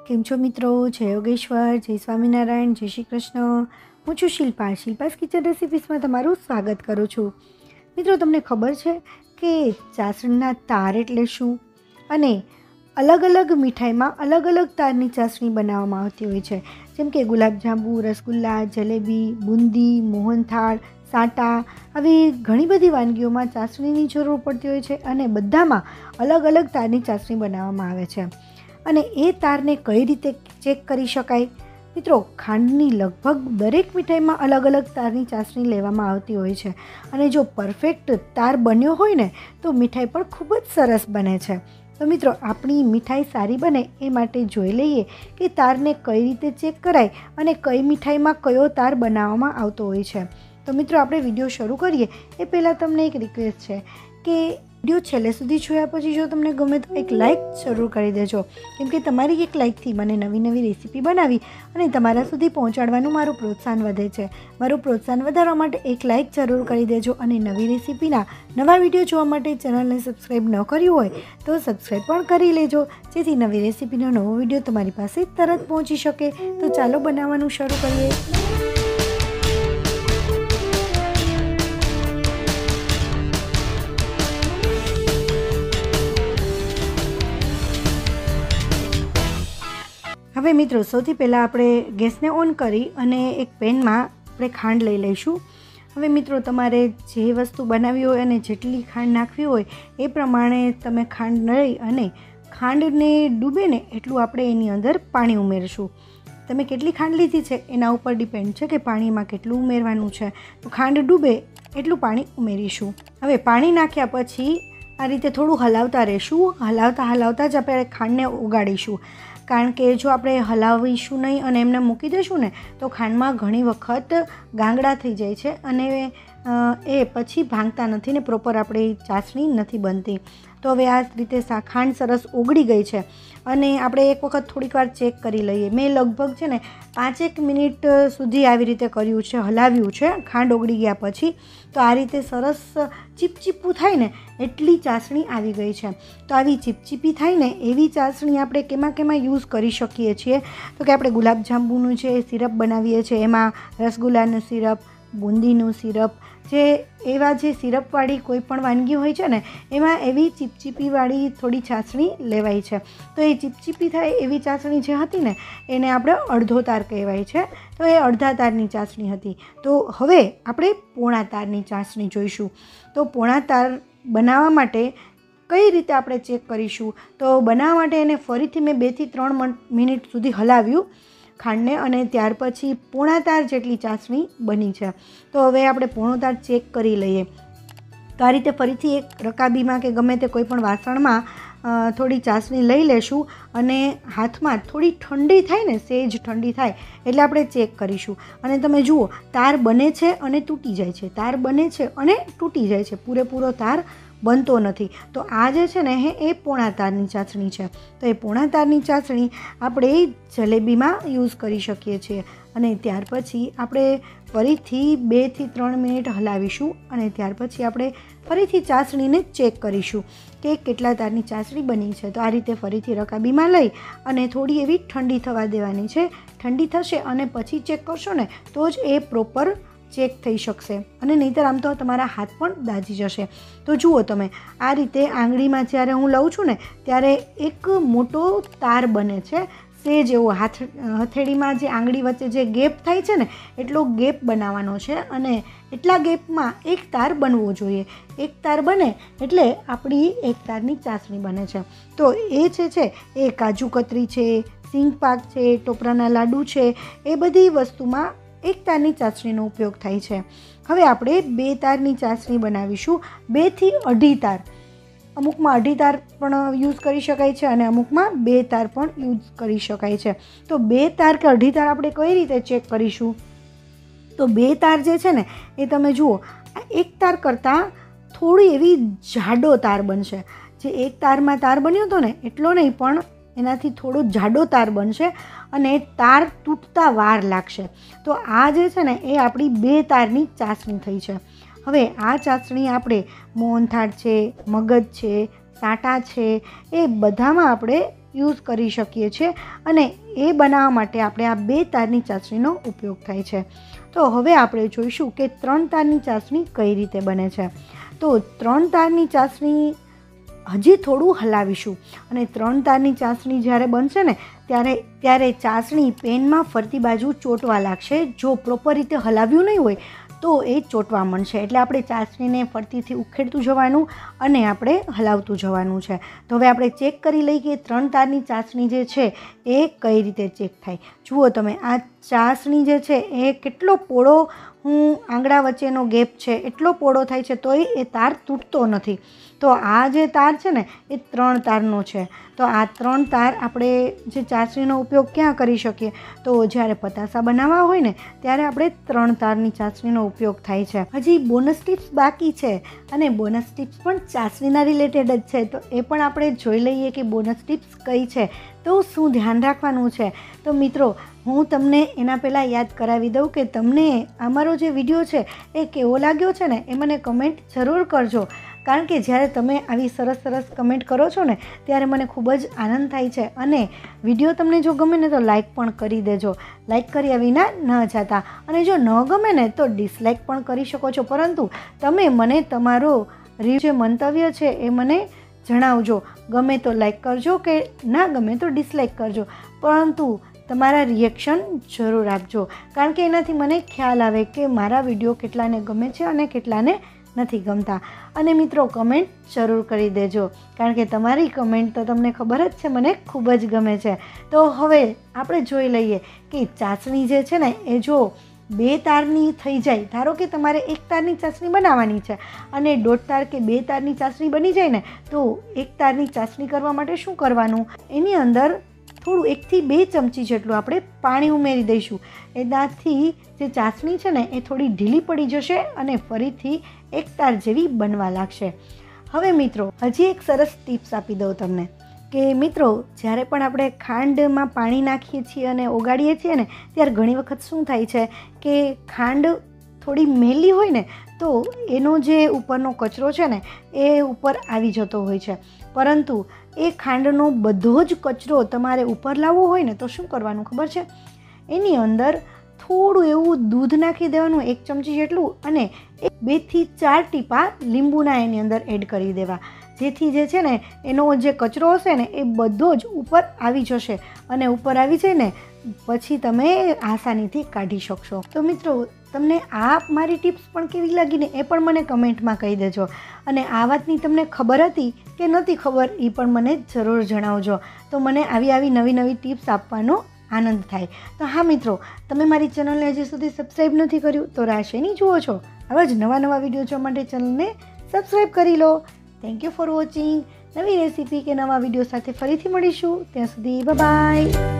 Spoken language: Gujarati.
કેમ છો મિત્રો? જય યોગેશ્વર, જય સ્વામિનારાયણ, જય શ્રી કૃષ્ણ. હું છું શિલ્પાસ કિચન રેસિપીસમાં તમારું સ્વાગત કરું છું. મિત્રો, તમને ખબર છે કે ચાસણીના તાર એટલે શું? અને અલગ અલગ મીઠાઈમાં અલગ અલગ તારની ચાસણી બનાવવામાં આવતી હોય છે, જેમ કે ગુલાબજાંબુ, રસગુલ્લા, જલેબી, બુંદી, મોહનથાળ, સાટા, આવી ઘણી બધી વાનગીઓમાં ચાસણીની જરૂર પડતી હોય છે અને બધામાં અલગ અલગ તારની ચાસણી બનાવવામાં આવે છે. અને એ તારને કઈ રીતે ચેક કરી શકાય? મિત્રો, ખાંડની લગભગ દરેક મીઠાઈમાં અલગ અલગ તારની ચાસણી લેવામાં આવતી હોય છે અને જો પરફેક્ટ તાર બન્યો હોય ને તો મીઠાઈ પણ ખૂબ જ સરસ બને છે. તો મિત્રો, આપણી મીઠાઈ સારી બને એ માટે જોઈ લઈએ કે તારને કઈ રીતે ચેક કરાય અને કઈ મીઠાઈમાં કયો તાર બનાવવામાં આવતો હોય છે. તો મિત્રો, આપણે વિડીયો શરૂ કરીએ એ પહેલાં તમને એક રિક્વેસ્ટ છે કે વિડીયો છેલ્લે સુધી જોયા પછી જો તમને ગમે તો એક લાઇક જરૂર કરી દેજો, કેમ કે તમારી એક લાઇકથી મને નવી નવી રેસીપી બનાવી અને તમારા સુધી પહોંચાડવાનું મારું પ્રોત્સાહન વધે છે. મારું પ્રોત્સાહન વધારવા માટે એક લાઇક જરૂર કરી દેજો અને નવી રેસીપીના નવા વિડીયો જોવા માટે ચેનલને સબસ્ક્રાઈબ ન કર્યું હોય તો સબસ્ક્રાઈબ પણ કરી લેજો, જેથી નવી રેસીપીનો નવો વિડીયો તમારી પાસે તરત પહોંચી શકે. તો ચાલો બનાવવાનું શરૂ કરીએ. હવે મિત્રો, સૌથી પહેલાં આપણે ગેસને ઓન કરી અને એક પેનમાં આપણે ખાંડ લઈ લઈશું. હવે મિત્રો, તમારે જે વસ્તુ બનાવવી હોય અને જેટલી ખાંડ નાખવી હોય એ પ્રમાણે તમે ખાંડ લઈ અને ખાંડને ડૂબે ને એટલું આપણે એની અંદર પાણી ઉમેરશું. તમે કેટલી ખાંડ લીધી છે એના ઉપર ડિપેન્ડ છે કે પાણીમાં કેટલું ઉમેરવાનું છે. તો ખાંડ ડૂબે એટલું પાણી ઉમેરીશું. હવે પાણી નાખ્યા પછી આ રીતે થોડું હલાવતા રહીશું. હલાવતા જ આપણે ખાંડને ઓગાળીશું, કારણ કે જો આપણે હલાવીશું નહીં અને એમને મૂકી દઈશું ને તો ખાંડમાં ઘણી વખત ગાંગડા થઈ જાય છે અને એ પછી ભાંગતા નથી ને પ્રોપર આપણી ચાસણી નથી બનતી. તો હવે આ રીતે ખાંડ સરસ ઓગળી ગઈ છે અને આપણે એક વખત થોડીક વાર ચેક કરી લઈએ. મેં લગભગ છે ને 5-1 મિનિટ સુધી આવી રીતે કર્યું છે, હલાવ્યું છે ખાંડ ઓગળી ગયા પછી. તો આ રીતે સરસ ચીપચીપું થાય ને એટલી ચાસણી આવી ગઈ છે. તો આવી ચીપચીપી થાય ને એવી ચાસણી આપણે કેમાં યુઝ કરી શકીએ છીએ? તો કે આપણે ગુલાબજાંબુનું જે સિરપ બનાવીએ છીએ એમાં, રસગુલ્લાનું સિરપ, બુંદીનું સિરપ, એવા જે સિરપવાળી કોઈ પણ વાનગી હોય છે ને એમાં એવી ચીપચીપીવાળી થોડી ચાસણી લેવાય છે. તો એ ચીપચીપી થાય એવી ચાસણી જે હતી ને એને આપણે અડધો તાર કહેવાય છે. તો એ અડધા તારની ચાસણી હતી. તો હવે આપણે પોણા તારની ચાસણી જોઈશું. તો પોણા તાર બનાવવા માટે કઈ રીતે આપણે ચેક કરીશું? તો બનાવવા માટે એને ફરીથી મેં 2 થી 3 મિનિટ સુધી હલાવ્યું ખાંડને અને ત્યાર પછી પોણા તાર જેટલી ચાસણી બની છે. તો હવે આપણે પોણો તાર ચેક કરી લઈએ. તો આ રીતે ફરીથી એક રકાબીમાં કે ગમે તે કોઈ પણ વાસણમાં થોડી ચાસણી લઈ લેશું અને હાથમાં થોડી ઠંડી થાય ને, સહેજ ઠંડી થાય એટલે આપણે ચેક કરીશું. અને તમે જુઓ, તાર બને છે અને તૂટી જાય છે, તાર બને છે અને તૂટી જાય છે, પૂરેપૂરો તાર બનતો નથી. તો આ જે છે ને એ પોણા તારની ચાસણી છે. તો એ પોણા તારની ચાસણી આપણે જલેબીમાં યુઝ કરી શકીએ છીએ. અને ત્યાર પછી આપણે ફરીથી 2 થી 3 મિનિટ હલાવીશું અને ત્યાર પછી આપણે ફરીથી ચાસણીને ચેક કરીશું કે કેટલા તારની ચાસણી બની છે. તો આ રીતે ફરીથી રકાબીમાં લઈ અને થોડી એવી ઠંડી થવા દેવાની છે. ઠંડી થશે અને પછી ચેક કરશો ને તો જ એ પ્રોપર ચેક થઈ શકશે, અને નહીંતર આમ તો તમારા હાથ પણ દાઝી જશે. તો જુઓ તમે, આ રીતે આંગળીમાં જ્યારે હું લઉં છું ને ત્યારે એક મોટો તાર બને છે, સહેજ એવો હથેળીમાં જે આંગળી વચ્ચે જે ગેપ થાય છે ને એટલો ગેપ બનાવવાનો છે અને એટલા ગેપમાં એક તાર બનવો જોઈએ. એક તાર બને એટલે આપણી એક તારની ચાસણી બને છે. તો એ છે એ કાજુ કતરી છે, સિંગ પાક છે, ટોપરાના લાડુ છે, એ બધી વસ્તુમાં એક તારની ચાસણીનો ઉપયોગ થાય છે. હવે આપણે 2 તારની ચાસણી બનાવીશું, 2 થી 2.5 તાર. અમુકમાં 2.5 તાર પણ યુઝ કરી શકાય છે અને અમુકમાં 2 તાર પણ યુઝ કરી શકાય છે. તો 2 તાર કે 2.5 તાર આપણે કઈ રીતે ચેક કરીશું? તો 2 તાર જે છે ને એ તમે જુઓ, એક તાર કરતાં થોડી એવી જાડો તાર બનશે. જે એક તારમાં તાર બન્યો હતો ને એટલો નહીં, પણ એનાથી થોડો જાડો તાર બનશે અને તાર તૂટતા વાર લાગશે. તો આ જે છે ને એ આપણી 2 તારની ચાસણી થઈ છે. હવે આ ચાસણી આપણે મોહનથાળ છે, મગજ છે, સાટા છે, એ બધામાં આપણે યુઝ કરી શકીએ છીએ અને એ બનાવવા માટે આપણે આ 2 તારની ચાસણીનો ઉપયોગ થાય છે. તો હવે આપણે જોઈશું કે 3 તારની ચાસણી કઈ રીતે બને છે. તો 3 તારની ચાસણી હજી થોડું હલાવીશું અને 3 તારની ચાસણી જ્યારે બનશે ને ત્યારે ચાસણી પેનમાં ફરતી બાજુ ચોંટવા લાગશે. જો પ્રોપર રીતે હલાવ્યું નહીં હોય તો એ ચોંટવા માંડશે. એટલે આપણે ચાસણીને ફરતીથી ઉખેડતું જવાનું અને આપણે હલાવતું જવાનું છે. તો હવે આપણે ચેક કરી લઈએ કે 3 તારની ચાસણી જે છે એ કઈ રીતે ચેક થાય. જુઓ તમે, આ ચાસણી જે છે એ કેટલો પોળો આંગળા વચ્ચેનો ગેપ છે એટલો પોળો થાય છે તોય એ તાર તૂટતો નથી. તો આ જે તાર છે ને એ 3 તારનો છે. તો આ 3 તાર આપણે જે ચાસણીનો ઉપયોગ ક્યાં કરી શકીએ? તો જ્યારે પતાસા બનાવવા હોય ને ત્યારે આપણે 3 તારની ચાસણીનો ઉપયોગ થાય છે. હજી બોનસ ટિપ્સ બાકી છે અને બોનસ ટિપ્સ પણ ચાસણીના રિલેટેડ જ છે. તો એ પણ આપણે જોઈ લઈએ કે બોનસ ટિપ્સ કઈ છે, તો શું ધ્યાન રાખવાનું છે. તો મિત્રો, હું તમને એના પહેલાં યાદ કરાવી દઉં કે તમને અમારો જે વિડીયો છે એ કેવો લાગ્યો છે ને એ મને કમેન્ટ જરૂર કરજો. કારણ કે જ્યારે તમે આવી સરસ કમેન્ટ કરો છો ને ત્યારે મને ખૂબ જ આનંદ થાય છે. અને વિડીયો તમને જો ગમે ને તો લાઇક પણ કરી દેજો. લાઇક કર્યા વિના ન જતા. અને જો ન ગમે ને તો ડિસલાઇક પણ કરી શકો છો. પરંતુ તમે મને તમારો જે મંતવ્ય છે એ મને જણાવજો. ગમે તો લાઇક કરજો કે ના ગમે તો ડિસલાઇક કરજો, પરંતુ તમારા રિએક્શન જરૂર આપજો. કારણ કે એનાથી મને ખ્યાલ આવે કે મારા વિડીયો કેટલાને ગમે છે અને કેટલાને નથી ગમતા. અને મિત્રો, કમેન્ટ જરૂર કરી દેજો, કારણ કે તમારી કમેન્ટ તો તમને ખબર જ છે મને ખૂબ જ ગમે છે. તો હવે આપણે જોઈ લઈએ કે ચાસણી જે છે ને એ જો 2 તારની થઈ જાય, ધારો કે તમારે 1 તારની ચાસણી બનાવવાની છે અને 1.5 તાર કે 2 તારની ચાસણી બની જાય ને, તો 1 તારની ચાસણી કરવા માટે શું કરવાનું? એની અંદર થોડું 1 થી 2 ચમચી જેટલું આપણે પાણી ઉમેરી દઈશું. એનાથી જે ચાસણી છે ને એ થોડી ઢીલી પડી જશે અને ફરીથી 1 તાર જેવી બનવા લાગશે. હવે મિત્રો, હજી એક સરસ ટિપ્સ આપી દઉં તમને કે મિત્રો, જ્યારે પણ આપણે ખાંડમાં પાણી નાખીએ છીએ અને ઓગાળીએ છીએ ને ત્યારે ઘણી વખત શું થાય છે કે ખાંડ થોડી મેલી હોય ને તો એનો જે ઉપરનો કચરો છે ને એ ઉપર આવી જતો હોય છે. પરંતુ એ ખાંડનો બધો જ કચરો તમારે ઉપર લાવવો હોય ને તો શું કરવાનું ખબર છે? એની અંદર થોડું એવું દૂધ નાખી દેવાનું, 1 ચમચી જેટલું, અને 2 થી 4 ટીપા લીંબુના એની અંદર એડ કરી દેવા. જેથી જે છે ને એનો જે કચરો હશે ને એ બધો જ ઉપર આવી જશે અને ઉપર આવી જાય ને પછી તમે આસાનીથી કાઢી શકશો. તો મિત્રો, તમને આ મારી ટિપ્સ પણ કેવી લાગી ને એ પણ મને કમેન્ટમાં કહી દેજો. અને આ વાતની તમને ખબર હતી કે નહોતી ખબર એ પણ મને જરૂર જણાવજો. તો મને આવી નવી ટિપ્સ આપવાનો આનંદ થાય. તો હા મિત્રો, તમે મારી ચેનલને હજી સુધી સબસ્ક્રાઈબ નથી કર્યું તો રાહ શેની જુઓ છો? હવે જ નવા વિડીયો જોવા માટે ચેનલને સબસ્ક્રાઈબ કરી લો. Thank you for watching. નવી રેસીપી કે નવા વિડીયો સાથે ફરીથી મળીશું. ત્યાં સુધી બાય.